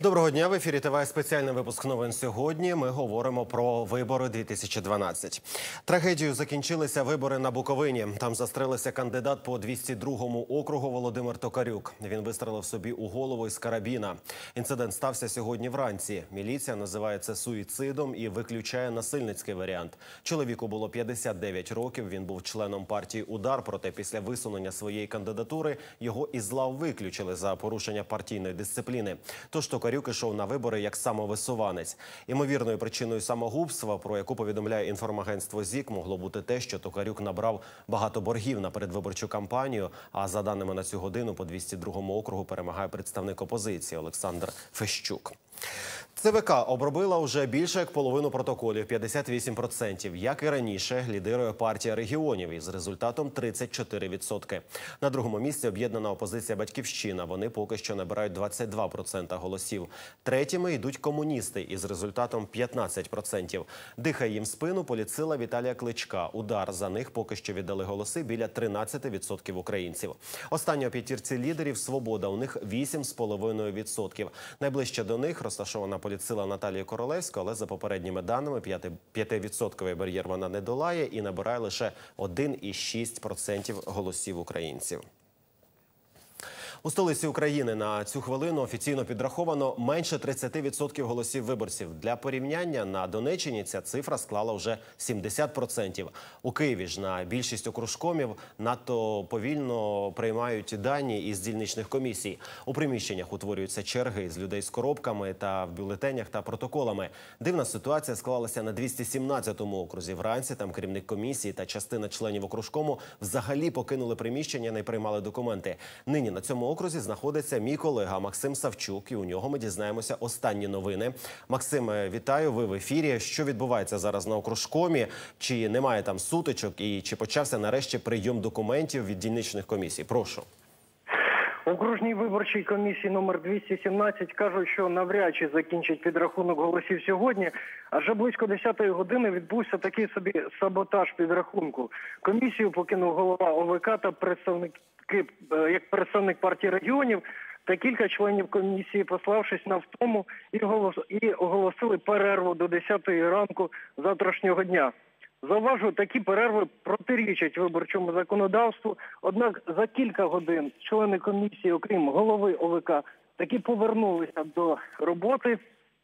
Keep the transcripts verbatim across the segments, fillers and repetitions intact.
Доброго дня, в ефірі ТВ спеціальний випуск новин сьогодні. Ми говоримо про вибори дві тисячі дванадцять. Трагедією закінчилися вибори на Буковині. Там застрелився кандидат по двісті другому округу Володимир Токарюк. Він вистрелив собі у голову із карабіна. Інцидент стався сьогодні вранці. Міліція називає це суїцидом і виключає насильницький варіант. Чоловіку було п'ятдесят дев'ять років, він був членом партії «Удар», проте після висунення своєї кандидатури його із лав виключили за порушення партійної дисципліни. Тож Токарюк ішов на вибори як самовисуванець. Імовірною причиною самогубства, про яку повідомляє інформагентство ЗІК, могло бути те, що Токарюк набрав багато боргів на передвиборчу кампанію, а за даними на цю годину по двісті другому округу перемагає представник опозиції Олександр Фещук. ЦВК обробила вже більше як половину протоколів – п'ятдесят вісім відсотків. Як і раніше, лідирує партія регіонів із результатом тридцять чотири відсотки. На другому місці об'єднана опозиція «Батьківщина». Вони поки що набирають двадцять два відсотки голосів. Третіми йдуть комуністи із результатом п'ятнадцять відсотків. Дихає їм спину політсила Віталія Кличка. «Удар» за них поки що віддали голоси біля тринадцяти відсотків українців. Остання у п'ятірці лідерів «Свобода». У них вісім з половиною відсотків. Найближче до них розташована політсила Наталії Королевської, але за попередніми даними п'ятивідсотковий бар'єр вона не долає і набирає лише один цілих шість десятих відсотка голосів українців. У столиці України на цю хвилину офіційно підраховано менше тридцяти відсотків голосів виборців. Для порівняння, на Донеччині ця цифра склала вже сімдесят відсотків. У Києві ж на більшість окружкомів надто повільно приймають дані із дільничних комісій. У приміщеннях утворюються черги з людей з коробками та в бюлетенях та протоколами. Дивна ситуація склалася на двісті сімнадцятому окрузі. Вранці там керівник комісії та частина членів окружкому взагалі покинули приміщення, не приймали документи. Нині на цьому окрузі знаходиться мій колега Максим Савчук, і у нього ми дізнаємося останні новини. Максим, вітаю, ви в ефірі. Що відбувається зараз на окружкомі? Чи немає там сутичок і чи почався нарешті прийом документів від дільничних комісій? Прошу. У окружній виборчій комісії номер двісті сімнадцять кажуть, що навряд чи закінчить підрахунок голосів сьогодні, адже близько десятої години відбувся такий собі саботаж підрахунку. Комісію покинув голова ОВК та представники, як представник партії регіонів, та кілька членів комісії, пославшись на втому, і оголосили перерву до десятої ранку завтрашнього дня. Зауважу, такі перерви протирічать виборчому законодавству, однак за кілька годин члени комісії, окрім голови ОВК, таки повернулися до роботи.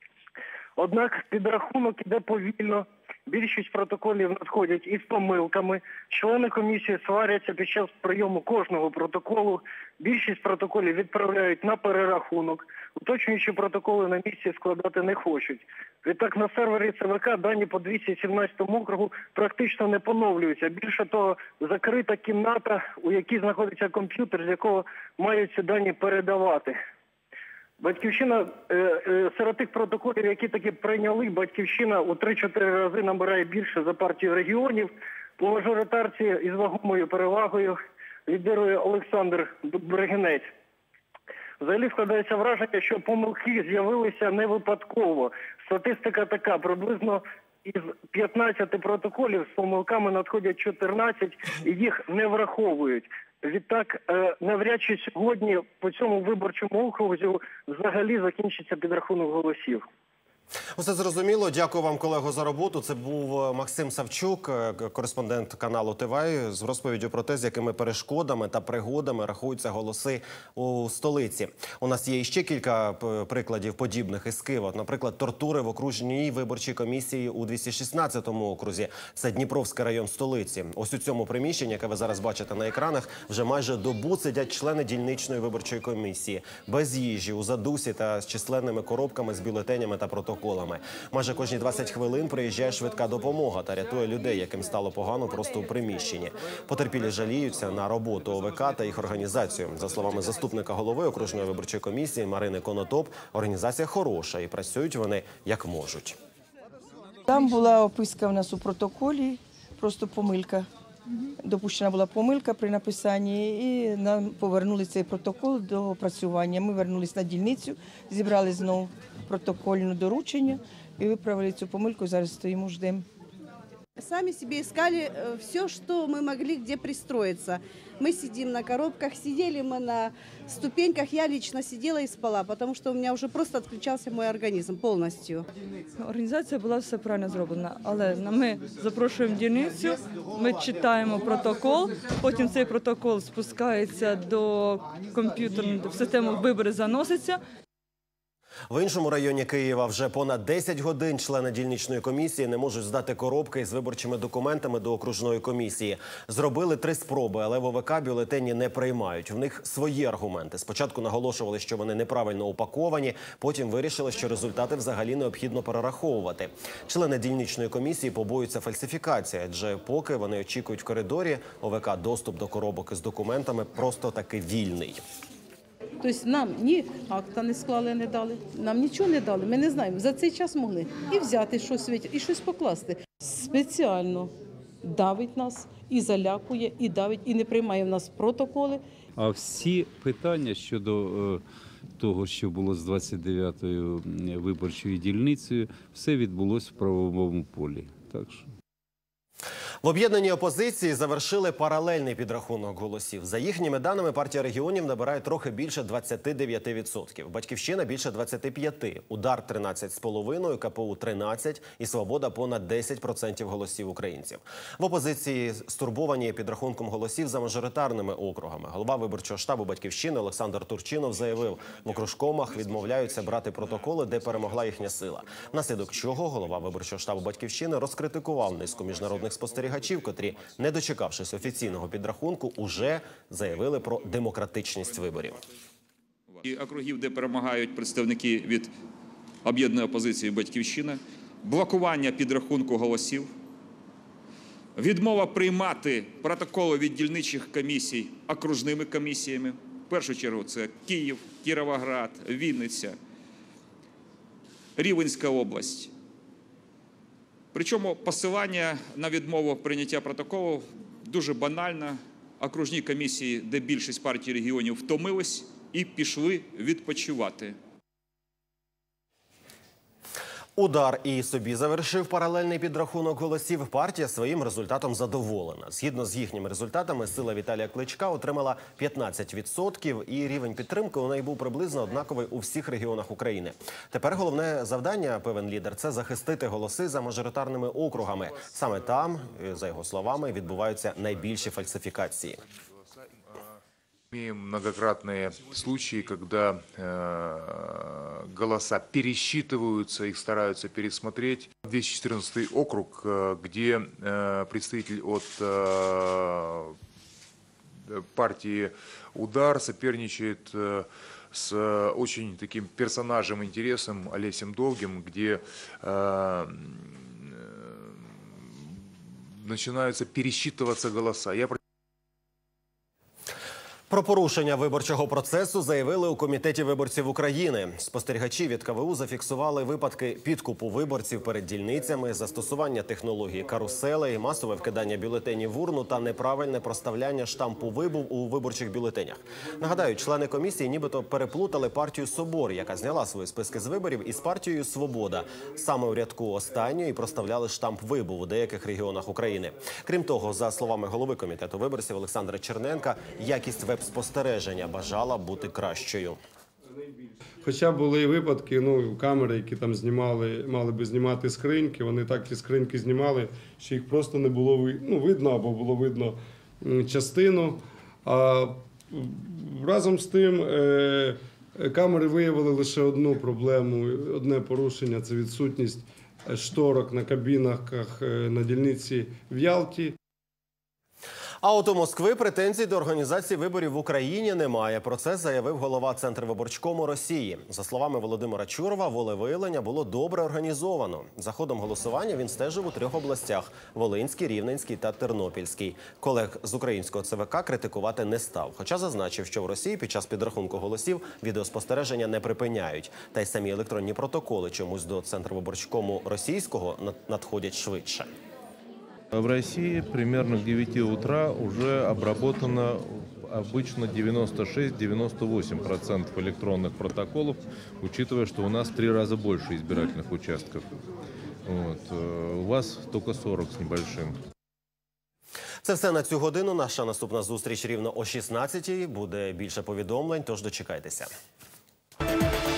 Однак підрахунок іде повільно, більшість протоколів надходять із помилками, члени комісії сваряться під час прийому кожного протоколу, більшість протоколів відправляють на перерахунок, уточнюючи протоколи на місці складати не хочуть. Відтак на сервері ЦВК дані по двісті сімнадцятому округу практично не поновлюються. Більше того, закрита кімната, у якій знаходиться комп'ютер, з якого мають ці дані передавати. Батьківщина, серед тих протоколів, які таки прийняли, Батьківщина у три-чотири рази набирає більше за партію регіонів. По мажоритарці із вагомою перевагою лідирує Олександр Бригинець. Взагалі складається враження, що помилки з'явилися не випадково. Статистика така: приблизно із п'ятнадцяти протоколів з помилками надходять чотирнадцять і їх не враховують. Відтак, навряд чи сьогодні по цьому виборчому окрузі взагалі закінчиться підрахунок голосів. Усе зрозуміло. Дякую вам, колего, за роботу. Це був Максим Савчук, кореспондент каналу ТВ, з розповіддю про те, з якими перешкодами та пригодами рахуються голоси у столиці. У нас є ще кілька прикладів подібних із Києва. Наприклад, тортури в окружній виборчій комісії у двісті шістнадцятому окрузі. Це Дніпровський район столиці. Ось у цьому приміщенні, яке ви зараз бачите на екранах, вже майже добу сидять члени дільничної виборчої комісії. Без їжі, у задусі та з численними коробками з бюлетенями та протоколами. Майже кожні двадцять хвилин приїжджає швидка допомога та рятує людей, яким стало погано просто у приміщенні. Потерпілі жаліються на роботу ОВК та їх організацію. За словами заступника голови окружної виборчої комісії Марини Конотоп, організація хороша і працюють вони як можуть. Там була описка в нас у протоколі, просто помилка. Допущена була помилка при написанні, і нам повернули цей протокол до опрацювання. Ми вернулись на дільницю, зібрали знову протокольне доручення і виправили цю помилку. Зараз стоїмо, ждемо. Сами себе искали все, что мы могли, где пристроиться. Мы сидим на коробках, сидели мы на ступеньках. Я лично сидела и спала, потому что у меня уже просто отключался мой организм полностью. Організація була все правильно зроблена, але ми запрошуємо дільницю, ми читаємо протокол, потім цей протокол спускається до комп'ютерної, в систему вибори заноситься. В іншому районі Києва вже понад десять годин члени дільничної комісії не можуть здати коробки із виборчими документами до окружної комісії. Зробили три спроби, але в ОВК бюлетені не приймають. В них свої аргументи. Спочатку наголошували, що вони неправильно упаковані, потім вирішили, що результати взагалі необхідно перераховувати. Члени дільничної комісії побоюються фальсифікації, адже поки вони очікують в коридорі, ОВК доступ до коробок із документами просто таки вільний. Тобто нам ні акта не склали, не дали, нам нічого не дали, ми не знаємо. За цей час могли і взяти щось, і щось покласти. Спеціально давить нас і залякує, і давить, і не приймає в нас протоколи. А всі питання щодо е, того, що було з двадцять дев'ятою виборчою дільницею, все відбулося в правовому полі. Так що... В об'єднаній опозиції завершили паралельний підрахунок голосів. За їхніми даними, партія регіонів набирає трохи більше двадцяти дев'яти відсотків. Батьківщина – більше двадцяти п'яти. Удар – тринадцять з половиною, КПУ – тринадцять і Свобода – понад десять відсотків голосів українців. В опозиції стурбовані підрахунком голосів за мажоритарними округами. Голова виборчого штабу Батьківщини Олександр Турчинов заявив, в окружкомах відмовляються брати протоколи, де перемогла їхня сила. Внаслідок чого голова виборчого штабу Батьківщини розкритикував низку міжнародних спостерігачів, котрі, не дочекавшись офіційного підрахунку, уже заявили про демократичність виборів. І округів, де перемагають представники від об'єднаної опозиції «Батьківщина», блокування підрахунку голосів, відмова приймати протоколи від дільничих комісій окружними комісіями. В першу чергу це Київ, Кіровоград, Вінниця, Рівненська область. Причому посилання на відмову прийняття протоколу дуже банально. Окружні комісії, де більшість партій регіонів втомились і пішли відпочивати. Удар і собі завершив паралельний підрахунок голосів. Партія своїм результатом задоволена. Згідно з їхніми результатами, сила Віталія Кличка отримала п'ятнадцять відсотків, і рівень підтримки у неї був приблизно однаковий у всіх регіонах України. Тепер головне завдання, певен лідер, це захистити голоси за мажоритарними округами. Саме там, за його словами, відбуваються найбільші фальсифікації. Имеем многократные случаи, когда э, голоса пересчитываются, их стараются пересмотреть. двести четырнадцатый округ, э, где э, представитель от э, партии «Удар» соперничает э, с очень таким персонажем, интересом Олесем Довгим, где э, начинаются пересчитываться голоса. Я Про порушення виборчого процесу заявили у Комітеті виборців України. Спостерігачі від ка ве у зафіксували випадки підкупу виборців перед дільницями, застосування технології каруселей, масове вкидання бюлетенів в урну та неправильне проставляння штампу «Вибув» у виборчих бюлетенях. Нагадаю, члени комісії нібито переплутали партію «Собор», яка зняла свої списки з виборів, із партією «Свобода». Саме у рядку останньої проставляли штамп «Вибув» у деяких регіонах України. Крім того, за словами голови Комітету виборців Олександра Черненка, якість веб спостереження бажала бути кращою. Хоча були і випадки, ну, камери, які там знімали, мали би знімати скриньки, вони так ті скриньки знімали, що їх просто не було ну, видно, або було видно частину. А разом з тим е камери виявили лише одну проблему, одне порушення – це відсутність шторок на кабінах на дільниці в Ялті. А от у Москви претензій до організації виборів в Україні немає. Про це заявив голова Центрвиборчкому Росії. За словами Володимира Чурова, волевиявлення було добре організовано. За ходом голосування він стежив у трьох областях – Волинській, Рівненській та Тернопільській. Колег з українського це ве ка критикувати не став. Хоча зазначив, що в Росії під час підрахунку голосів відеоспостереження не припиняють. Та й самі електронні протоколи чомусь до Центрвиборчкому російського надходять швидше. В России примерно к девяти утра уже обработано обычно девяносто шесть — девяносто восемь процентов электронных протоколов, учитывая, что у нас в три раза больше избирательных участков. Вот. Э, У вас только сорок с небольшим. Це все на цю годину. Наша наступна зустріч рівно о шістнадцятій. Буде більше повідомлень, тож дочекайтеся.